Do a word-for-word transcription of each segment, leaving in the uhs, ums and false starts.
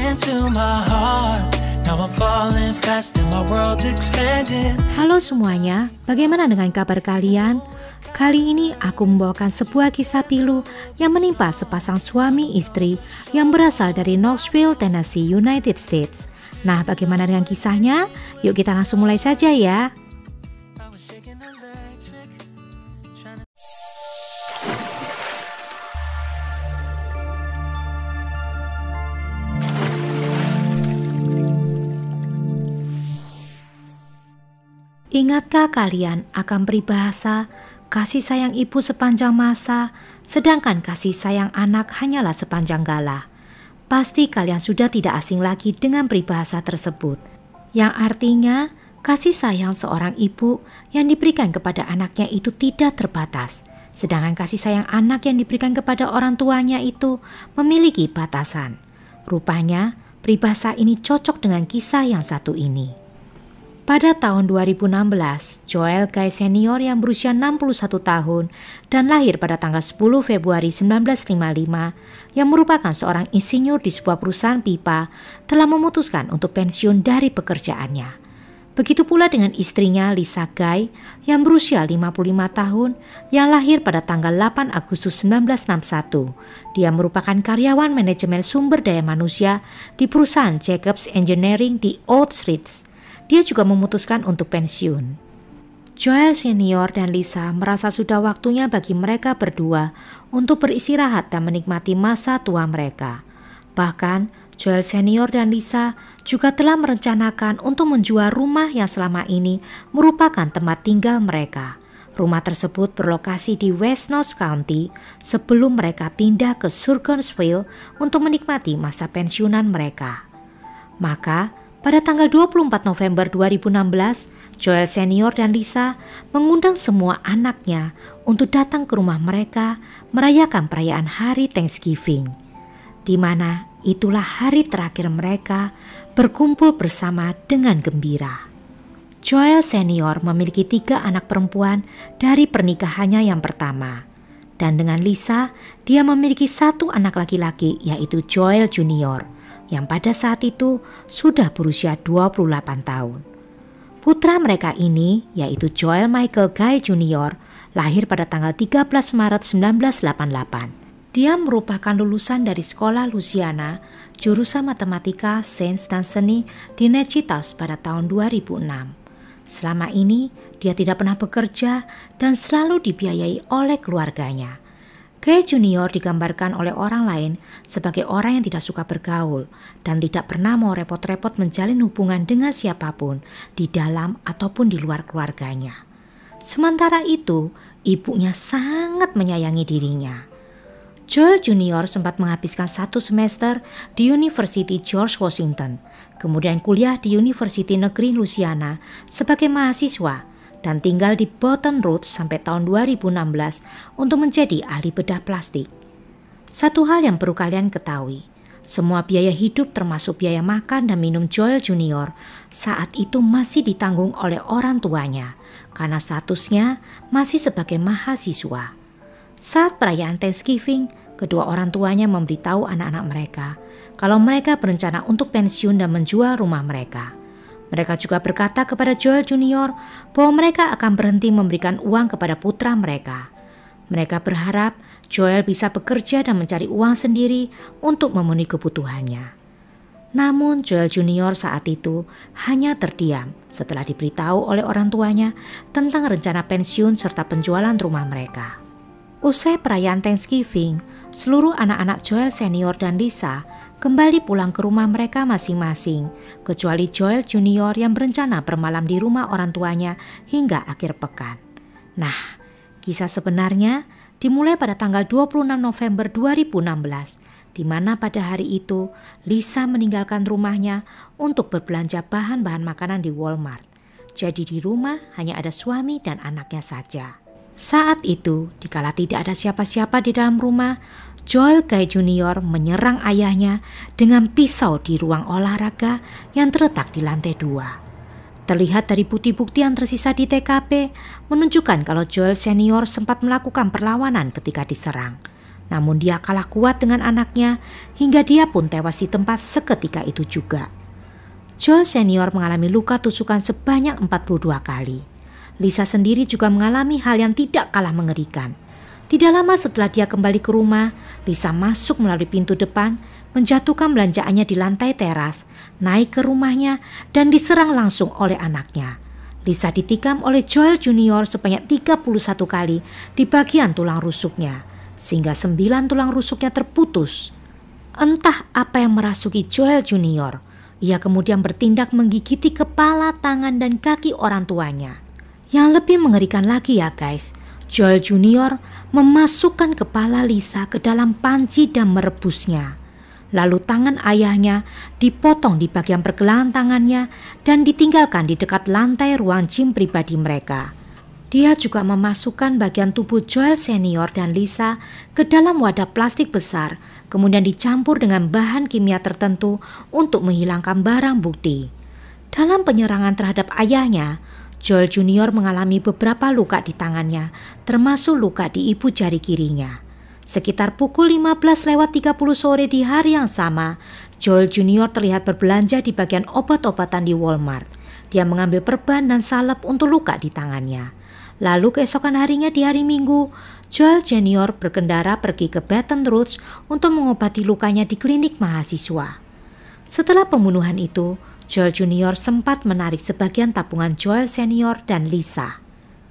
into my heart. Now I'm falling fast and my world's expanding. Halo semuanya, bagaimana dengan kabar kalian? Kali ini aku membawakan sebuah kisah pilu yang menimpa sepasang suami istri yang berasal dari Knoxville, Tennessee, United States. Nah, bagaimana dengan kisahnya? Yuk kita langsung mulai saja ya. Ingatkah kalian akan peribahasa kasih sayang ibu sepanjang masa, sedangkan kasih sayang anak hanyalah sepanjang gala? Pasti kalian sudah tidak asing lagi dengan peribahasa tersebut, yang artinya kasih sayang seorang ibu yang diberikan kepada anaknya itu tidak terbatas, sedangkan kasih sayang anak yang diberikan kepada orang tuanya itu memiliki batasan. Rupanya peribahasa ini cocok dengan kisah yang satu ini. Pada tahun dua ribu enam belas, Joel Guy senior yang berusia enam puluh satu tahun dan lahir pada tanggal sepuluh Februari seribu sembilan ratus lima puluh lima, yang merupakan seorang insinyur di sebuah perusahaan pipa, telah memutuskan untuk pensiun dari pekerjaannya. Begitu pula dengan istrinya Lisa Guy yang berusia lima puluh lima tahun, yang lahir pada tanggal delapan Agustus seribu sembilan ratus enam puluh satu. Dia merupakan karyawan manajemen sumber daya manusia di perusahaan Jacobs Engineering di Old Street. Dia juga memutuskan untuk pensiun. Joel senior dan Lisa merasa sudah waktunya bagi mereka berdua untuk beristirahat dan menikmati masa tua mereka. Bahkan, Joel senior dan Lisa juga telah merencanakan untuk menjual rumah yang selama ini merupakan tempat tinggal mereka. Rumah tersebut berlokasi di West Notch County sebelum mereka pindah ke Surgeonsville untuk menikmati masa pensiunan mereka. Maka, pada tanggal dua puluh empat November dua ribu enam belas, Joel senior dan Lisa mengundang semua anaknya untuk datang ke rumah mereka merayakan perayaan hari Thanksgiving, di mana itulah hari terakhir mereka berkumpul bersama dengan gembira. Joel senior memiliki tiga anak perempuan dari pernikahannya yang pertama, dan dengan Lisa dia memiliki satu anak laki-laki, yaitu Joel junior, yang pada saat itu sudah berusia dua puluh delapan tahun. Putra mereka ini, yaitu Joel Michael Guy junior, lahir pada tanggal tiga belas Maret seribu sembilan ratus delapan puluh delapan. Dia merupakan lulusan dari sekolah Louisiana, jurusan matematika, sains dan seni di Natchitoches pada tahun dua ribu enam. Selama ini, dia tidak pernah bekerja dan selalu dibiayai oleh keluarganya. Guy junior digambarkan oleh orang lain sebagai orang yang tidak suka bergaul dan tidak pernah mau repot-repot menjalin hubungan dengan siapapun di dalam ataupun di luar keluarganya. Sementara itu, ibunya sangat menyayangi dirinya. Joel junior sempat menghabiskan satu semester di University George Washington, kemudian kuliah di University Negeri Louisiana sebagai mahasiswa, dan tinggal di Baton Rouge sampai tahun dua ribu enam belas untuk menjadi ahli bedah plastik. Satu hal yang perlu kalian ketahui, semua biaya hidup termasuk biaya makan dan minum Joel junior saat itu masih ditanggung oleh orang tuanya karena statusnya masih sebagai mahasiswa. Saat perayaan Thanksgiving, kedua orang tuanya memberitahu anak-anak mereka kalau mereka berencana untuk pensiun dan menjual rumah mereka. Mereka juga berkata kepada Joel junior bahwa mereka akan berhenti memberikan uang kepada putra mereka. Mereka berharap Joel bisa bekerja dan mencari uang sendiri untuk memenuhi kebutuhannya. Namun Joel junior saat itu hanya terdiam setelah diberitahu oleh orang tuanya tentang rencana pensiun serta penjualan rumah mereka. Usai perayaan Thanksgiving, seluruh anak-anak Joel senior dan Lisa kembali pulang ke rumah mereka masing-masing, kecuali Joel junior yang berencana bermalam di rumah orang tuanya hingga akhir pekan. Nah, kisah sebenarnya dimulai pada tanggal dua puluh enam November dua ribu enam belas, di mana pada hari itu Lisa meninggalkan rumahnya untuk berbelanja bahan-bahan makanan di Walmart. Jadi di rumah hanya ada suami dan anaknya saja. Saat itu, dikala tidak ada siapa-siapa di dalam rumah, Joel Guy junior menyerang ayahnya dengan pisau di ruang olahraga yang terletak di lantai dua. Terlihat dari bukti-bukti yang tersisa di T K P menunjukkan kalau Joel senior sempat melakukan perlawanan ketika diserang. Namun dia kalah kuat dengan anaknya hingga dia pun tewas di tempat seketika itu juga. Joel senior mengalami luka tusukan sebanyak empat puluh dua kali. Lisa sendiri juga mengalami hal yang tidak kalah mengerikan. Tidak lama setelah dia kembali ke rumah, Lisa masuk melalui pintu depan, menjatuhkan belanjaannya di lantai teras, naik ke rumahnya, dan diserang langsung oleh anaknya. Lisa ditikam oleh Joel junior sebanyak tiga puluh satu kali di bagian tulang rusuknya, sehingga sembilan tulang rusuknya terputus. Entah apa yang merasuki Joel junior, ia kemudian bertindak menggigiti kepala, tangan, dan kaki orang tuanya. Yang lebih mengerikan lagi ya guys, Joel junior memasukkan kepala Lisa ke dalam panci dan merebusnya. Lalu tangan ayahnya dipotong di bagian pergelangan tangannya dan ditinggalkan di dekat lantai ruang gym pribadi mereka. Dia juga memasukkan bagian tubuh Joel senior dan Lisa ke dalam wadah plastik besar, kemudian dicampur dengan bahan kimia tertentu untuk menghilangkan barang bukti. Dalam penyerangan terhadap ayahnya, Joel junior mengalami beberapa luka di tangannya, termasuk luka di ibu jari kirinya. Sekitar pukul lima belas lewat tiga puluh sore di hari yang sama, Joel junior terlihat berbelanja di bagian obat-obatan di Walmart. Dia mengambil perban dan salep untuk luka di tangannya. Lalu keesokan harinya di hari Minggu, Joel junior berkendara pergi ke Baton Rouge untuk mengobati lukanya di klinik mahasiswa. Setelah pembunuhan itu, Joel junior sempat menarik sebagian tabungan Joel senior dan Lisa.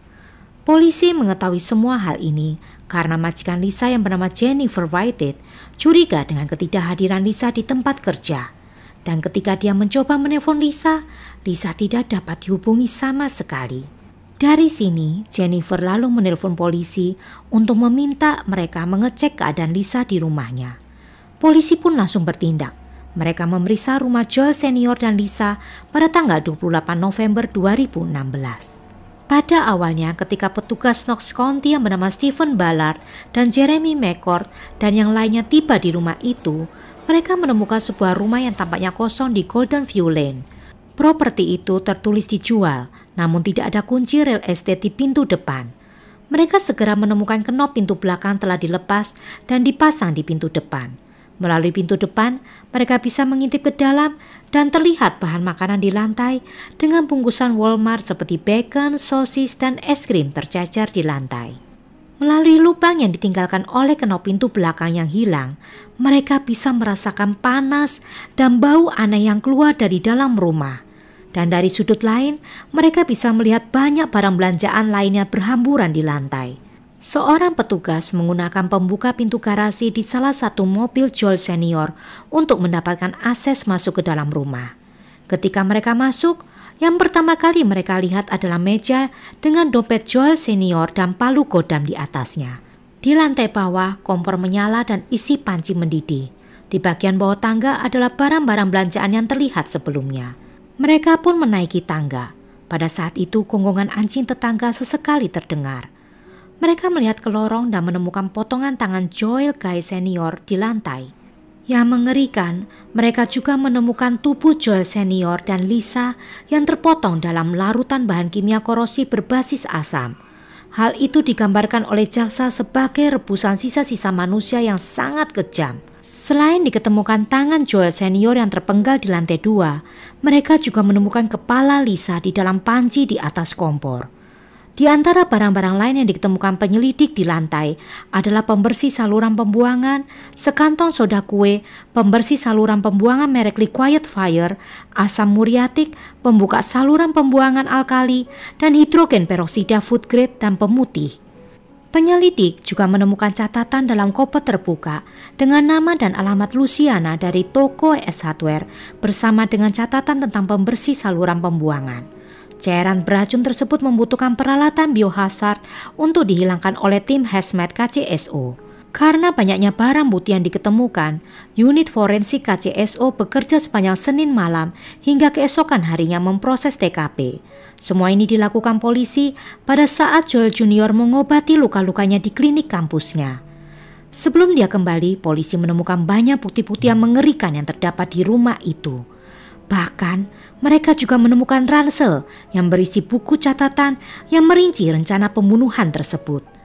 Polisi mengetahui semua hal ini karena majikan Lisa yang bernama Jennifer Whitehead curiga dengan ketidakhadiran Lisa di tempat kerja. Dan ketika dia mencoba menelpon Lisa, Lisa tidak dapat dihubungi sama sekali. Dari sini, Jennifer lalu menelpon polisi untuk meminta mereka mengecek keadaan Lisa di rumahnya. Polisi pun langsung bertindak. Mereka memeriksa rumah Joel senior dan Lisa pada tanggal dua puluh delapan November dua ribu enam belas. Pada awalnya ketika petugas Knox County yang bernama Stephen Ballard dan Jeremy McCord dan yang lainnya tiba di rumah itu, mereka menemukan sebuah rumah yang tampaknya kosong di Golden View Lane. Properti itu tertulis dijual, namun tidak ada kunci real estate di pintu depan. Mereka segera menemukan kenop pintu belakang telah dilepas dan dipasang di pintu depan. Melalui pintu depan, mereka bisa mengintip ke dalam dan terlihat bahan makanan di lantai dengan bungkusan Walmart seperti bacon, sosis, dan es krim tercecer di lantai. Melalui lubang yang ditinggalkan oleh kenop pintu belakang yang hilang, mereka bisa merasakan panas dan bau aneh yang keluar dari dalam rumah. Dan dari sudut lain, mereka bisa melihat banyak barang belanjaan lainnya berhamburan di lantai. Seorang petugas menggunakan pembuka pintu garasi di salah satu mobil Joel senior untuk mendapatkan akses masuk ke dalam rumah. Ketika mereka masuk, yang pertama kali mereka lihat adalah meja dengan dompet Joel senior dan palu godam di atasnya. Di lantai bawah, kompor menyala dan isi panci mendidih. Di bagian bawah tangga adalah barang-barang belanjaan yang terlihat sebelumnya. Mereka pun menaiki tangga. Pada saat itu, gonggongan anjing tetangga sesekali terdengar. Mereka melihat ke lorong dan menemukan potongan tangan Joel Guy senior di lantai. Yang mengerikan, mereka juga menemukan tubuh Joel senior dan Lisa yang terpotong dalam larutan bahan kimia korosi berbasis asam. Hal itu digambarkan oleh jaksa sebagai rebusan sisa-sisa manusia yang sangat kejam. Selain diketemukan tangan Joel senior yang terpenggal di lantai dua, mereka juga menemukan kepala Lisa di dalam panci di atas kompor. Di antara barang-barang lain yang ditemukan penyelidik di lantai adalah pembersih saluran pembuangan, sekantong soda kue, pembersih saluran pembuangan merek Liquid Fire, asam muriatik, pembuka saluran pembuangan alkali, dan hidrogen peroksida food grade dan pemutih. Penyelidik juga menemukan catatan dalam koper terbuka dengan nama dan alamat Luciana dari toko S Hardware bersama dengan catatan tentang pembersih saluran pembuangan. Cairan beracun tersebut membutuhkan peralatan biohazard untuk dihilangkan oleh tim hazmat K C S O. Karena banyaknya barang bukti yang diketemukan, unit forensik K C S O bekerja sepanjang Senin malam hingga keesokan harinya memproses T K P. Semua ini dilakukan polisi pada saat Joel junior mengobati luka-lukanya di klinik kampusnya. Sebelum dia kembali, polisi menemukan banyak bukti-bukti yang mengerikan yang terdapat di rumah itu. Bahkan, mereka juga menemukan ransel yang berisi buku catatan yang merinci rencana pembunuhan tersebut.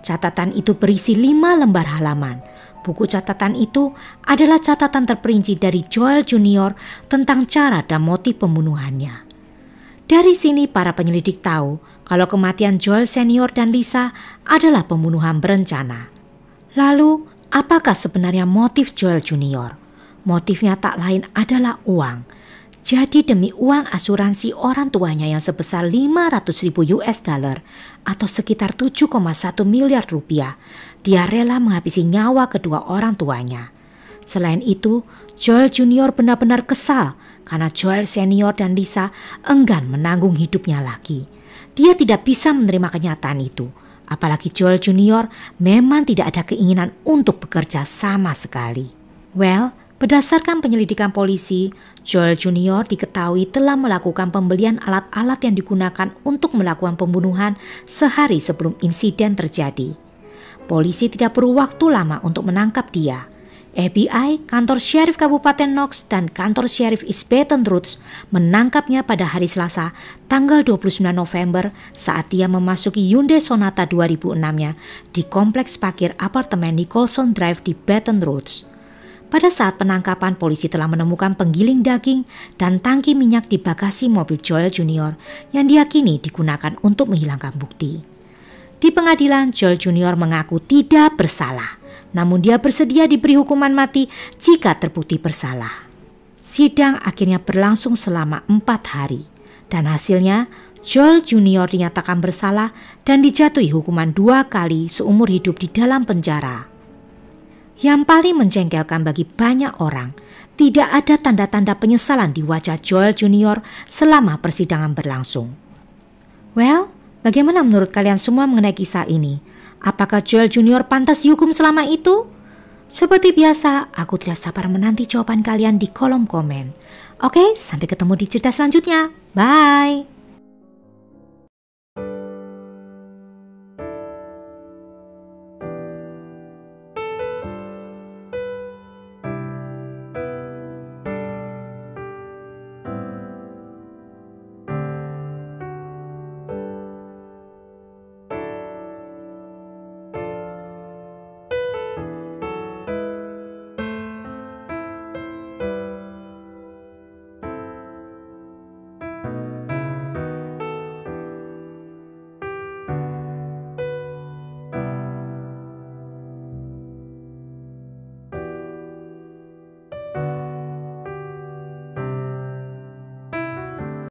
Catatan itu berisi lima lembar halaman. Buku catatan itu adalah catatan terperinci dari Joel Junior tentang cara dan motif pembunuhannya. Dari sini para penyelidik tahu kalau kematian Joel Senior dan Lisa adalah pembunuhan berencana. Lalu, apakah sebenarnya motif Joel Junior? Motifnya tak lain adalah uang. Jadi demi uang asuransi orang tuanya yang sebesar lima ratus ribu U S dollar atau sekitar tujuh koma satu miliar rupiah, dia rela menghabisi nyawa kedua orang tuanya. Selain itu, Joel Junior benar-benar kesal karena Joel Senior dan Lisa enggan menanggung hidupnya lagi. Dia tidak bisa menerima kenyataan itu. Apalagi Joel Junior memang tidak ada keinginan untuk bekerja sama sekali. Well, berdasarkan penyelidikan polisi, Joel Junior diketahui telah melakukan pembelian alat-alat yang digunakan untuk melakukan pembunuhan sehari sebelum insiden terjadi. Polisi tidak perlu waktu lama untuk menangkap dia. F B I, kantor Sheriff Kabupaten Knox, dan kantor Sheriff East Baton Rouge menangkapnya pada hari Selasa, tanggal dua puluh sembilan November saat dia memasuki Hyundai Sonata dua ribu enam-nya di kompleks parkir apartemen Nicholson Drive di Baton Rouge. Pada saat penangkapan, polisi telah menemukan penggiling daging dan tangki minyak di bagasi mobil Joel Junior yang diyakini digunakan untuk menghilangkan bukti. Di pengadilan, Joel Junior mengaku tidak bersalah. Namun dia bersedia diberi hukuman mati jika terbukti bersalah. Sidang akhirnya berlangsung selama empat hari. Dan hasilnya Joel Junior dinyatakan bersalah dan dijatuhi hukuman dua kali seumur hidup di dalam penjara. Yang paling menjengkelkan bagi banyak orang, tidak ada tanda-tanda penyesalan di wajah Joel Junior selama persidangan berlangsung. Well, bagaimana menurut kalian semua mengenai kisah ini? Apakah Joel Junior pantas dihukum selama itu? Seperti biasa, aku tidak sabar menanti jawaban kalian di kolom komen. Oke, sampai ketemu di cerita selanjutnya. Bye!